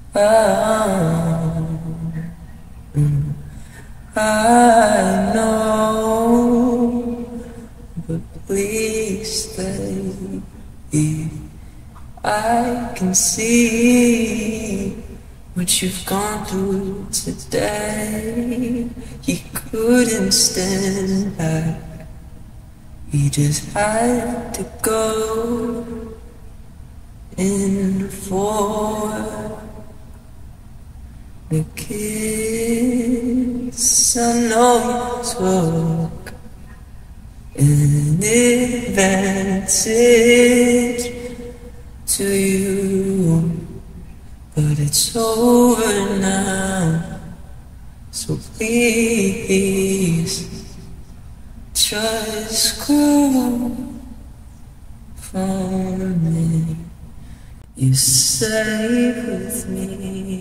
I know, but please stay. I can see what you've gone through today. He couldn't stand back. He just had to go in for the kiss. I know you took an advantage to you, but it's over now. So please just grow from me. You're safe with me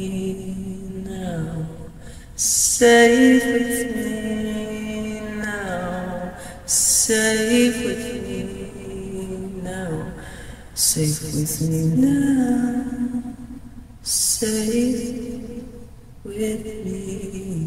now. Safe with me now. Safe with me now. Safe with me now. Safe with me.